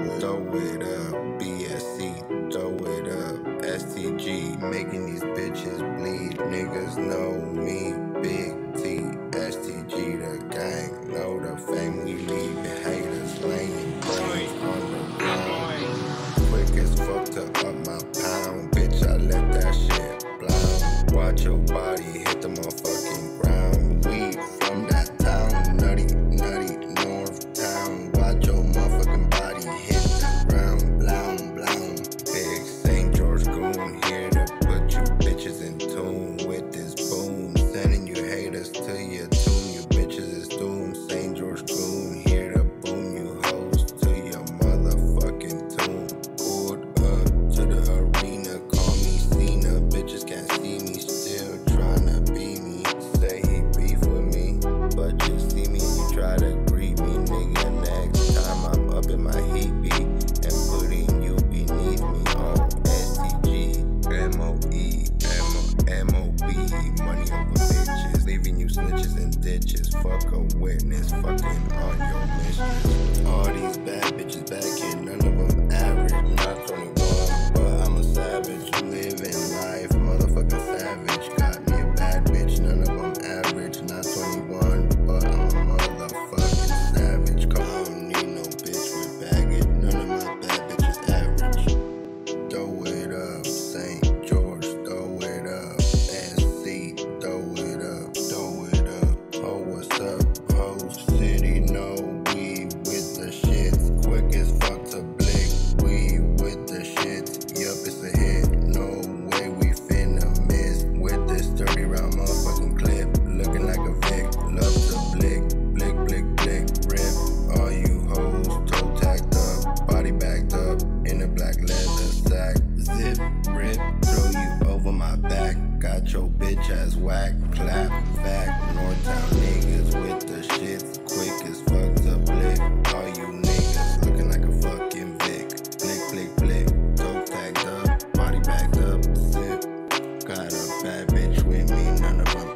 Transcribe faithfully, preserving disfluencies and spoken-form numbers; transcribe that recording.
throw it up. B S C, throw it up. S T G, making these bitches bleed. Niggas know me, Big T. S T G, the gang, know the fame we leave. Haters laying brains on the ground. Quick as fuck to up my pound. Bitch, I let that shit blow. Watch your body hit the motherfucking ground. We from that town, nutty, nutty, north town. Watch your motherfucking body hit the ground. Blown, blown. Big Saint George goon here to put you bitches in tune with this boom. Sending you haters to your tune. You bitches is doomed. Saint George goon here to boom you hoes to your motherfucking tune. Pulled up to the arena, call me Cena. Bitches can't see me, still tryna be me. Say he beef with me, but you see me, you try to greet me, nigga. Next time I'm up in my heat beat and putting you beneath me. Oh, S T G, M O E, M O B, money over bitches, leaving you snitches in ditches. Fuck a witness, fucking on your mission. All these bad bitches back here, none of them average. Not twenty-one, but I'm a savage, living life, motherfucking savage. Got me a bad bitch, none of them average. Not twenty-one, but I'm a motherfucking savage. Cause I don't need no bitch with baggage. None of my bad bitches average. Throw it up, Saint George, throw it up. S C, throw it up, throw it up. Oh, what's up, ho city? No, we with the shits. Quick as fuck to blick, we with the shits. Yup, it's a hit. No way we finna miss with this thirty round motherfucking clip. Looking like a Vic, love to blick, blick, blick, blick, rip. All you hoes, toe tacked up, body backed up in a black leather sack. Zip, rip, throw you over my back. Got your bitch ass whack, clap, back. Northtown niggas with the shits, quick as fuck to blick. All you niggas looking like a fucking Vic. Blick, blick, blick, toe tagged up, body backed up, zip. Got a bad bitch with me, none of them